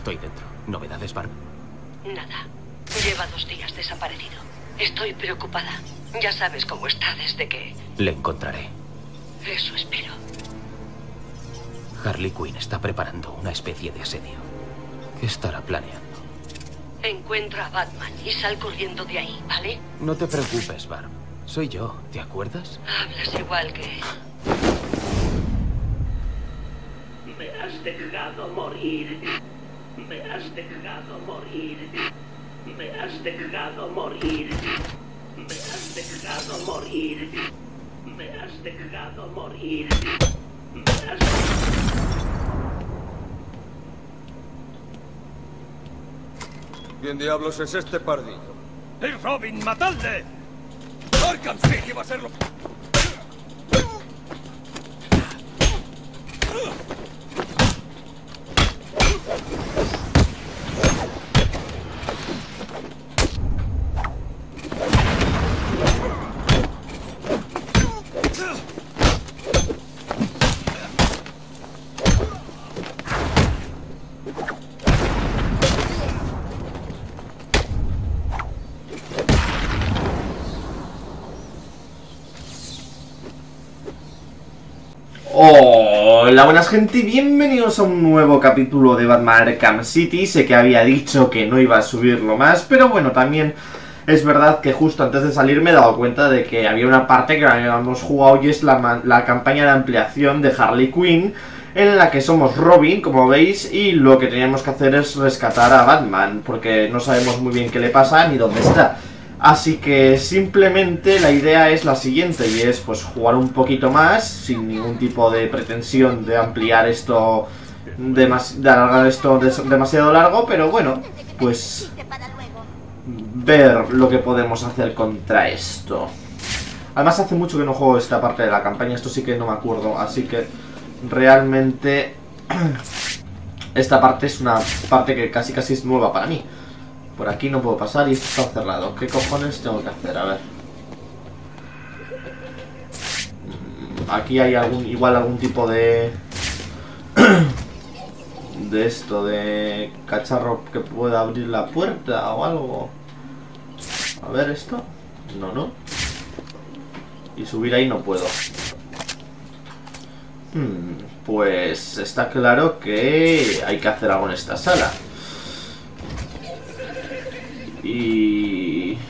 Estoy dentro. ¿Novedades, Barb? Nada. Lleva 2 días desaparecido. Estoy preocupada. Ya sabes cómo está desde que... Le encontraré. Eso espero. Harley Quinn está preparando una especie de asedio. ¿Qué estará planeando? Encuentra a Batman y sal corriendo de ahí, ¿vale? No te preocupes, Barb. Soy yo, ¿te acuerdas? Hablas igual que... Me has dejado morir. Me has dejado morir. Me has dejado morir. Me has dejado morir. Me has dejado morir. Me has... ¿Quién diablos es este pardillo? ¡Es Robin, matadle! ¡Arkham City va a ser lo... Hola, buenas gente y bienvenidos a un nuevo capítulo de Batman Arkham City. Sé que había dicho que no iba a subirlo más, pero bueno, también es verdad que justo antes de salir me he dado cuenta de que había una parte que no habíamos jugado y es la campaña de ampliación de Harley Quinn, en la que somos Robin, como veis, y lo que teníamos que hacer es rescatar a Batman, porque no sabemos muy bien qué le pasa ni dónde está. Así que simplemente la idea es la siguiente, y es pues jugar un poquito más, sin ningún tipo de pretensión de ampliar esto, de alargar esto demasiado largo, pero bueno, pues ver lo que podemos hacer contra esto. Además hace mucho que no juego esta parte de la campaña, esto sí que no me acuerdo, así que realmente esta parte es una parte que casi es nueva para mí. Por aquí no puedo pasar y esto está cerrado. ¿Qué cojones tengo que hacer? A ver. Aquí hay igual algún tipo de... de esto, de cacharro que pueda abrir la puerta o algo. A ver esto. No. Y subir ahí no puedo. Pues está claro que hay que hacer algo en esta sala. Y...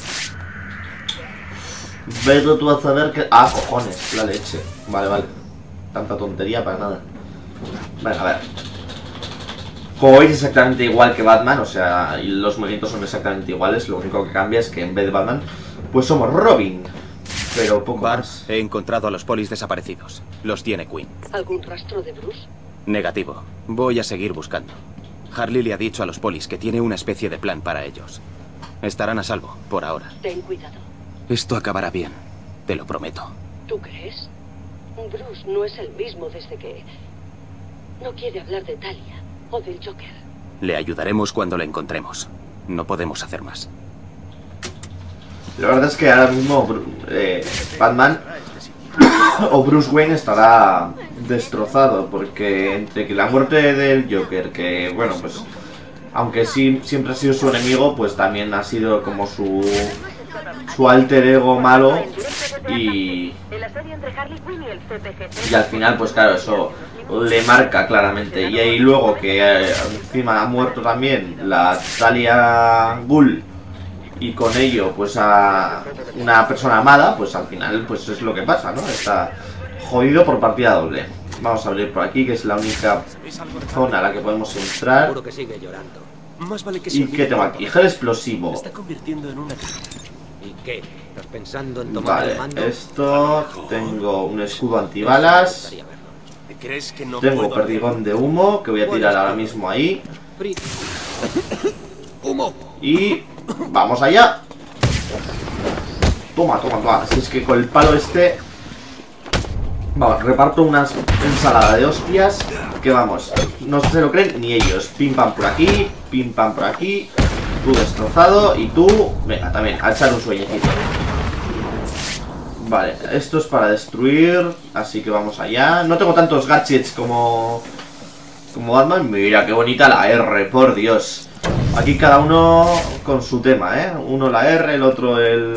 Pero tú a saber que... Ah, cojones, la leche. Vale. Tanta tontería para nada. Vale, a ver. Como veis, exactamente igual que Batman. O sea, y los movimientos son exactamente iguales. Lo único que cambia es que en vez de Batman, pues somos Robin. Pero poco más. He encontrado a los polis desaparecidos. Los tiene Quinn. ¿Algún rastro de Bruce? Negativo. Voy a seguir buscando. Harley le ha dicho a los polis que tiene una especie de plan para ellos. Estarán a salvo, por ahora. Ten cuidado. Esto acabará bien, te lo prometo. ¿Tú crees? Bruce no es el mismo desde que... no quiere hablar de Talia o del Joker. Le ayudaremos cuando le encontremos. No podemos hacer más. La verdad es que ahora mismo Batman o Bruce Wayne estará destrozado, porque entre que la muerte del Joker, que bueno, pues aunque sí siempre ha sido su enemigo, pues también ha sido como su alter ego malo, y al final pues claro, eso le marca claramente. Y ahí luego que encima ha muerto también la Talia Ghul, y con ello pues a una persona amada, pues al final pues es lo que pasa, ¿no? Está jodido por partida doble. Vamos a abrir por aquí, que es la única zona a la que podemos entrar. ¿Y qué tengo aquí? Gel explosivo. Vale, esto... Tengo un escudo antibalas. Tengo perdigón de humo, que voy a tirar ahora mismo ahí. Y... ¡vamos allá! Toma. Si es que con el palo este... Vamos, reparto una ensalada de hostias que vamos, no se lo creen ni ellos. Pim pam por aquí, pim pam por aquí. Tú destrozado y tú... venga, también, a echar un sueñecito. Vale, esto es para destruir, así que vamos allá. No tengo tantos gadgets como Como Batman, mira qué bonita la R, por Dios. Aquí cada uno con su tema, ¿eh? Uno la R, el otro el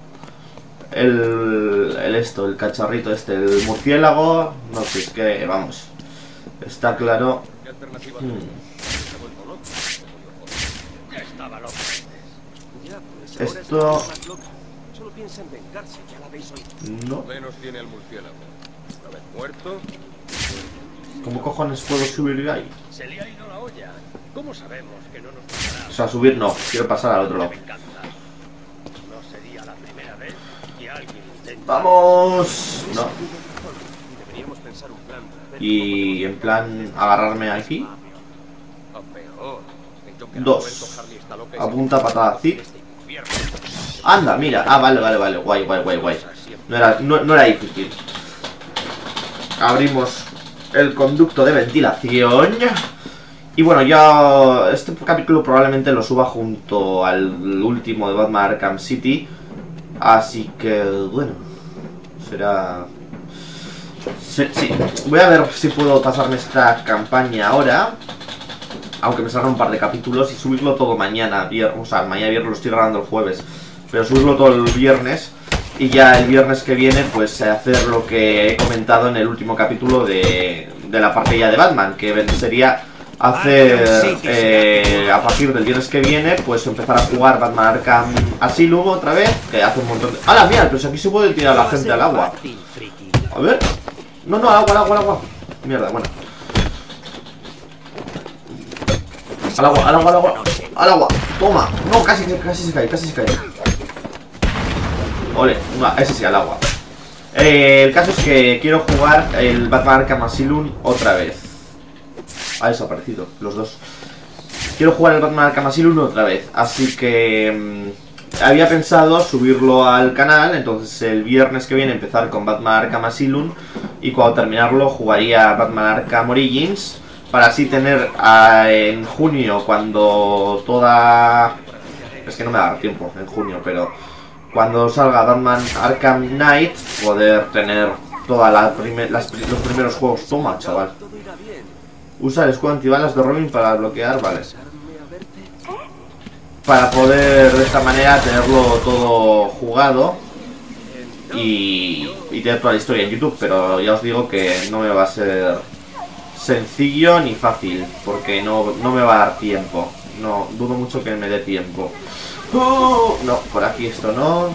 cacharrito este, el murciélago. No sé, es que, vamos, está claro. Esto... No. Menos tiene el murciélago. Una vez muerto... ¿Cómo cojones puedo subir ahí? Se le ha ido la olla. ¿Cómo sabemos que no nos pasará? O sea, subir no, quiero pasar al otro lado. Me encanta. No sería la primera vez que alguien intenta... ¡Vamos! No. Deberíamos pensar un plan. Y en plan, agarrarme aquí. O peor. Yo que Dos. Harley está loca y Apunta, patada, así. Anda, mira. Ah, vale. Guay. No era difícil. Abrimos el conducto de ventilación. Y bueno, ya este capítulo probablemente lo suba junto al último de Batman Arkham City. Así que, bueno, será... Sí, voy a ver si puedo pasarme esta campaña ahora. Aunque me salgan un par de capítulos y subirlo todo mañana. O sea, mañana viernes lo estoy grabando el jueves. Pero subirlo todo el viernes. Y ya el viernes que viene, pues hacer lo que he comentado en el último capítulo de la partida de Batman. Que sería hacer, a partir del viernes que viene, pues empezar a jugar Batman Arkham Asylum otra vez. Que hace un montón de... ¡Hala, mira! Pero si aquí se puede tirar a la gente al agua. A ver. No, al agua. Mierda, bueno. Al agua. Toma. No, casi se cae. Ole, ese sí, al agua. El caso es que quiero jugar el Batman Arkham Asylum otra vez. Ha desaparecido, los dos. Quiero jugar el Batman Arkham Asylum otra vez. Así que... había pensado subirlo al canal. Entonces el viernes que viene empezar con Batman Arkham Asylum. Y cuando terminarlo jugaría Batman Arkham Origins. Para así tener en junio, cuando toda... Es que no me va a dar tiempo en junio, pero... Cuando salga Batman Arkham Knight, poder tener toda los primeros juegos. Toma, chaval. Usa el escudo antibalas de Robin para bloquear, vale. Para poder de esta manera tenerlo todo jugado. Y tener toda la historia en YouTube. Pero ya os digo que no me va a ser sencillo ni fácil, porque no me va a dar tiempo. No, dudo mucho que me dé tiempo. No, por aquí esto no.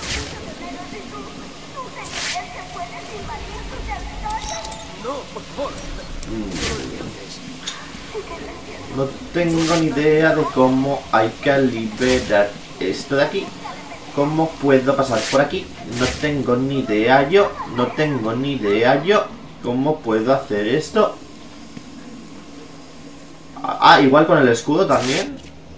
No tengo ni idea de cómo hay que liberar esto de aquí. ¿Cómo puedo pasar por aquí? No tengo ni idea yo. ¿Cómo puedo hacer esto? Ah, igual con el escudo también.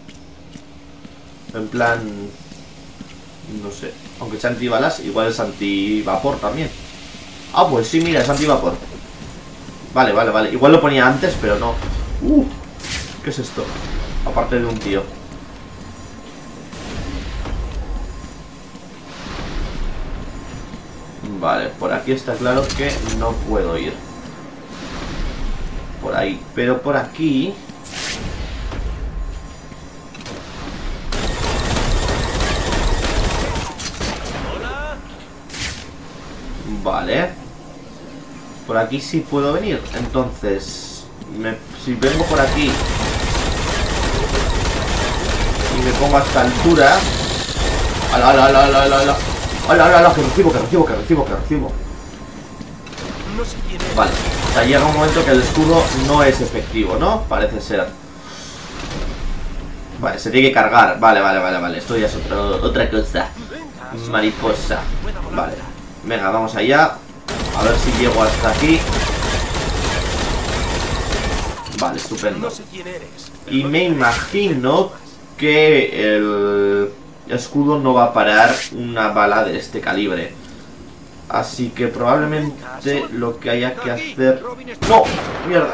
En plan... No sé. Aunque sea antibalas, igual es antivapor también. Ah, pues sí, mira, es antivapor. Vale. Igual lo ponía antes, pero no. ¿Qué es esto? Aparte de un tío. Vale, por aquí está claro que no puedo ir. Por ahí. Pero por aquí... Vale. Por aquí sí puedo venir. Entonces, si vengo por aquí y me pongo a esta altura... ¡Hala! Que recibo. Vale. O sea, llega un momento que el escudo no es efectivo, ¿no? Parece ser. Vale, se tiene que cargar. Vale. Esto ya es otra cosa. Mariposa. Vale. Venga, vamos allá. A ver si llego hasta aquí. Vale, estupendo. Y me imagino que el escudo no va a parar una bala de este calibre. Así que probablemente lo que haya que hacer... ¡No! ¡Mierda!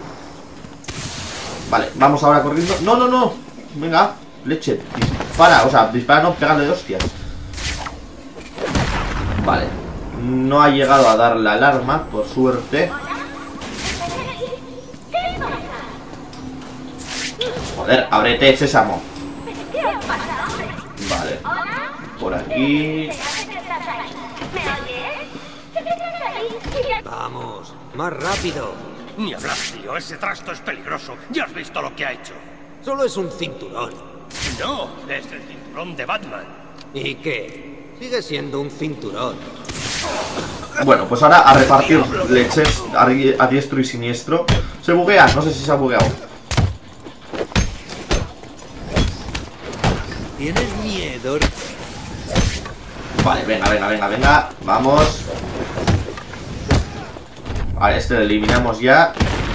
Vale, vamos ahora corriendo. ¡No! Venga, leche. Dispara, o sea, dispara, no, pégale de hostias. Vale. No ha llegado a dar la alarma, por suerte. Joder, ábrete, sésamo. Vale. Por aquí. Vamos, más rápido. Ni hablar, tío. Ese trasto es peligroso. Ya has visto lo que ha hecho. Solo es un cinturón. No, es el cinturón de Batman. ¿Y qué? Sigue siendo un cinturón. Bueno, pues ahora a repartir leches a diestro y siniestro. Se buguea, no sé si se ha bugueado. ¿Tienes miedo? Vale, venga. Vamos. Vale, este lo eliminamos ya.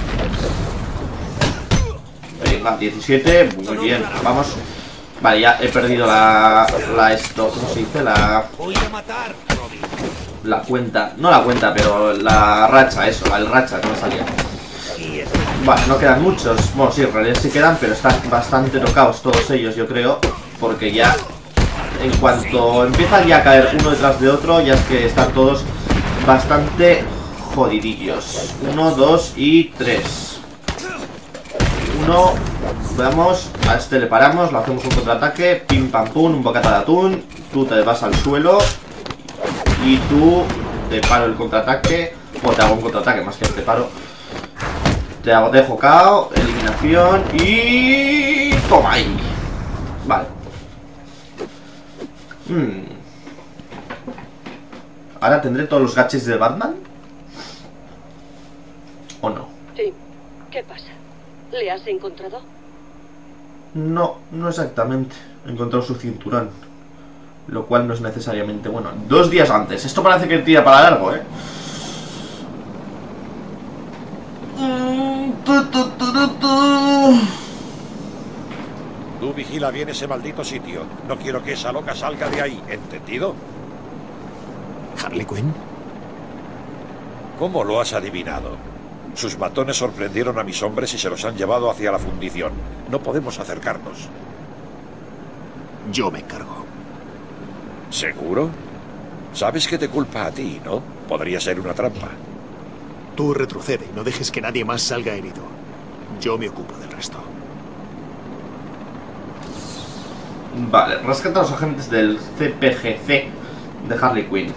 Venga, 17. Muy bien, vamos. Vale, ya he perdido esto, ¿cómo se dice? Voy a matar, Robin. La cuenta. No la cuenta, pero la racha, eso. El racha, que me salía. Vale, no quedan muchos. Bueno, sí, en realidad sí quedan, pero están bastante tocados todos ellos, yo creo. Porque ya, en cuanto empiezan ya a caer uno detrás de otro, ya es que están todos bastante jodidillos. 1, 2 y 3. 1. Veamos, a este le paramos, le hacemos un contraataque. Pim pam pum, un bocata de atún. Tú te vas al suelo. Y tú te paro el contraataque. O te hago un contraataque, más que te paro. Te dejo KO, eliminación y... toma ahí. Vale. ¿Ahora tendré todos los gadgets de Batman? ¿O no? Sí. ¿Qué pasa? ¿Le has encontrado? No, no exactamente. He encontrado su cinturón. Lo cual no es necesariamente bueno. 2 días antes. Esto parece que tira para largo, ¿eh? Tú vigila bien ese maldito sitio. No quiero que esa loca salga de ahí, ¿entendido? ¿Harley Quinn? ¿Cómo lo has adivinado? Sus matones sorprendieron a mis hombres y se los han llevado hacia la fundición. No podemos acercarnos. Yo me encargo. ¿Seguro? Sabes que te culpa a ti, ¿no? Podría ser una trampa. Tú retrocede y no dejes que nadie más salga herido. Yo me ocupo del resto. Vale, rescata a los agentes del CPGC de Harley Quinn.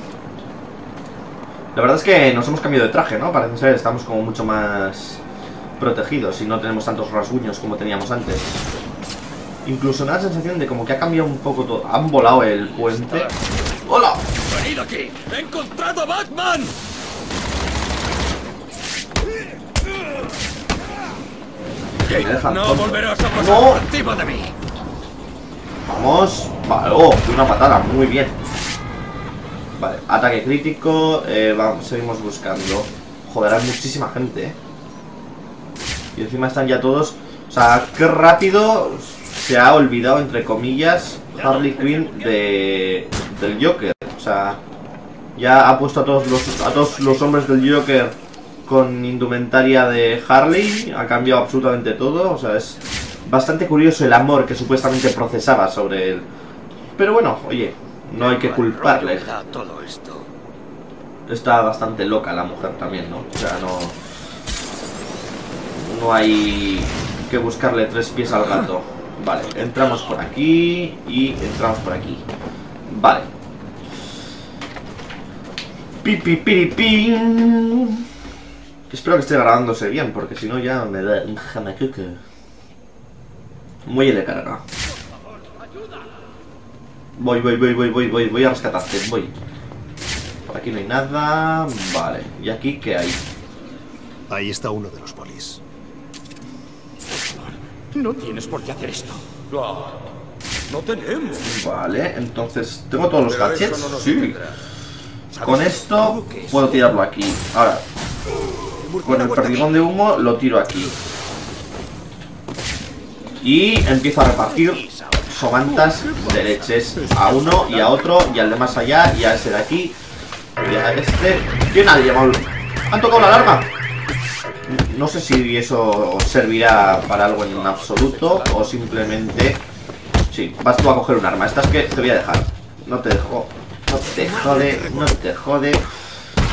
La verdad es que nos hemos cambiado de traje, ¿no? Parece ser, estamos como mucho más protegidos y no tenemos tantos rasguños como teníamos antes. Incluso me da la sensación de como que ha cambiado un poco todo. Han volado el puente. ¡Hola! ¡Venid aquí! ¡He encontrado a Batman! No volverás a pasar por encima de mí. Vamos. Vale, oh, una patada, muy bien. Vale, ataque crítico. Vamos, seguimos buscando. Joder, hay muchísima gente, Y encima están ya todos. O sea, qué rápido se ha olvidado, entre comillas, Harley Quinn del Joker. O sea, ya ha puesto a todos los hombres del Joker con indumentaria de Harley. Ha cambiado absolutamente todo. O sea, es bastante curioso el amor que supuestamente procesaba sobre él. Pero bueno, oye, no hay que culparle. Todo esto. Está bastante loca la mujer también, ¿no? O sea, no hay que buscarle 3 pies al gato. Vale, entramos por aquí y entramos por aquí. Vale. Pipipiripin. Espero que esté grabándose bien, porque si no ya me da un jamacuco. Muelle de carga. Voy a rescatarte, voy. Por aquí no hay nada. Vale, ¿y aquí qué hay? Ahí está uno de los polis. No tienes por qué hacer esto. Claro. No tenemos. Vale, entonces, ¿tengo todos los gadgets? Sí. Con esto puedo tirarlo aquí. Ahora, con el perdigón de humo lo tiro aquí. Y empiezo a repartir somantas de leches a uno y a otro y al de más allá y a ese de aquí y a este. ¿Quién ha llamado? ¿Han tocado la alarma? No sé si eso servirá para algo en absoluto o simplemente... Sí, vas tú a coger un arma. Esta es que te voy a dejar. No te dejo. No te jode, no te jode.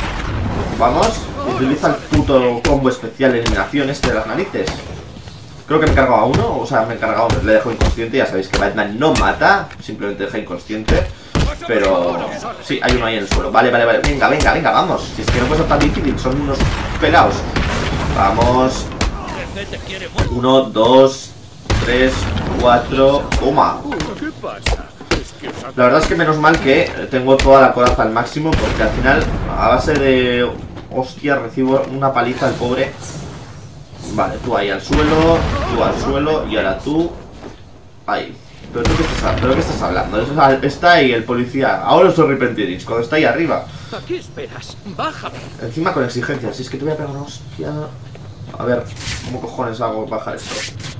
Vamos. Utiliza el puto combo especial de eliminación este de las narices. Creo que me he cargado a uno, o sea, me he cargado, le dejo inconsciente. Ya sabéis que Batman no mata, simplemente deja inconsciente. Pero sí, hay uno ahí en el suelo. Vale, vale, vale, venga, venga, venga, vamos. Si es que no puede ser tan difícil, son unos pelados. Vamos. 1, 2, 3, 4. Toma. La verdad es que menos mal que tengo toda la coraza al máximo, porque al final, a base de hostia, recibo una paliza al pobre. Vale, tú ahí al suelo, y ahora tú ahí. ¿Pero tú qué estás hablando? Está ahí el policía. Ahora os arrepentiréis cuando está ahí arriba. ¿A qué esperas? Bájame. Encima con exigencias. Si es que te voy a pegar una hostia. A ver, ¿cómo cojones hago bajar esto?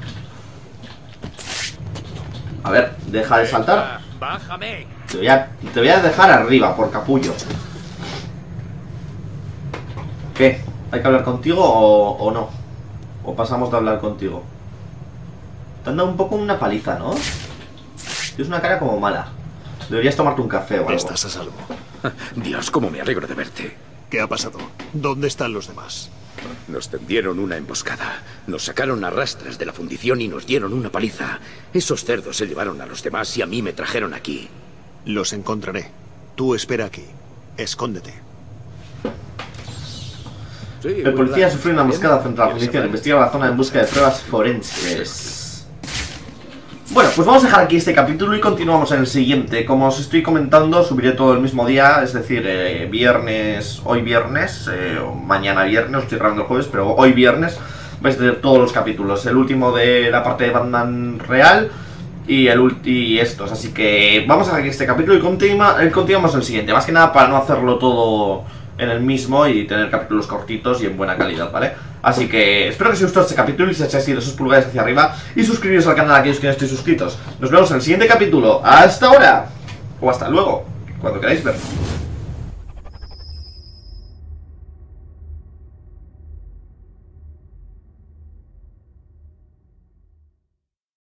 A ver, deja de saltar. Bájame. Te voy a dejar arriba, por capullo. ¿Qué? ¿Hay que hablar contigo o no? ¿O pasamos de hablar contigo? Te han dado un poco una paliza, ¿no? Tienes una cara como mala. Deberías tomarte un café o algo. Estás a salvo. Dios, cómo me alegro de verte. ¿Qué ha pasado? ¿Dónde están los demás? Nos tendieron una emboscada. Nos sacaron a rastras de la fundición y nos dieron una paliza. Esos cerdos se llevaron a los demás y a mí me trajeron aquí. Los encontraré. Tú espera aquí. Escóndete. Sí, El policía sufrió una emboscada frente a la fundición. Investiga la zona en busca de pruebas forenses. Bueno, pues vamos a dejar aquí este capítulo y continuamos en el siguiente. Como os estoy comentando, subiré todo el mismo día, es decir, hoy viernes, o mañana viernes, estoy grabando el jueves, pero hoy viernes vais a tener todos los capítulos. El último de la parte de Batman real y estos. Así que vamos a dejar aquí este capítulo y continuamos el siguiente. Más que nada para no hacerlo todo en el mismo y tener capítulos cortitos y en buena calidad, ¿vale? Así que espero que os haya gustado este capítulo y si echáis esos pulgares hacia arriba y suscribiros al canal a aquellos que no estéis suscritos. Nos vemos en el siguiente capítulo. ¡Hasta ahora! O hasta luego, cuando queráis ver.